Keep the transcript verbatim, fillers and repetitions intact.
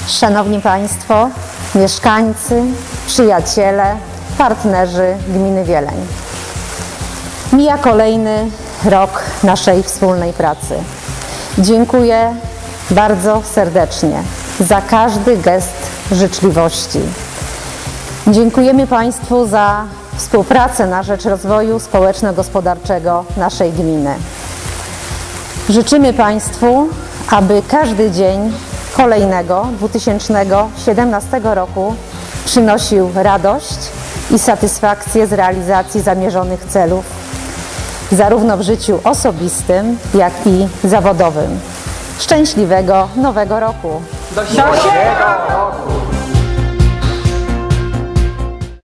Szanowni Państwo, mieszkańcy, przyjaciele, partnerzy gminy Wieleń. Mija kolejny rok naszej wspólnej pracy. Dziękuję bardzo serdecznie za każdy gest życzliwości. Dziękujemy Państwu za współpracę na rzecz rozwoju społeczno-gospodarczego naszej gminy. Życzymy Państwu, aby każdy dzień kolejnego dwa tysiące siedemnastego roku przynosił radość i satysfakcję z realizacji zamierzonych celów, zarówno w życiu osobistym, jak i zawodowym. Szczęśliwego Nowego Roku! Do siódmego roku!